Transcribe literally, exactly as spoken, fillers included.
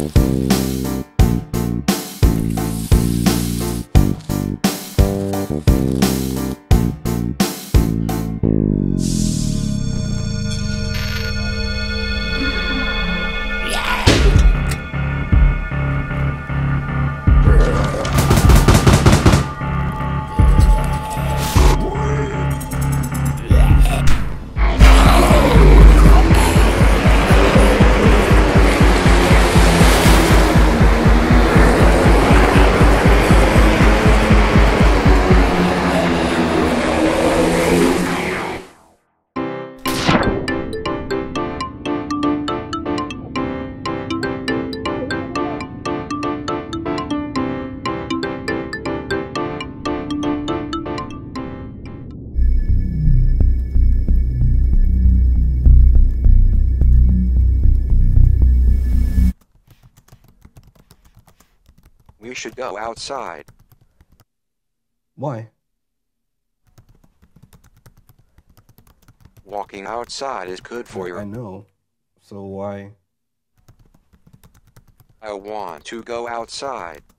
We should go outside. Why? Walking outside is good for you. I know. So why? I want to go outside.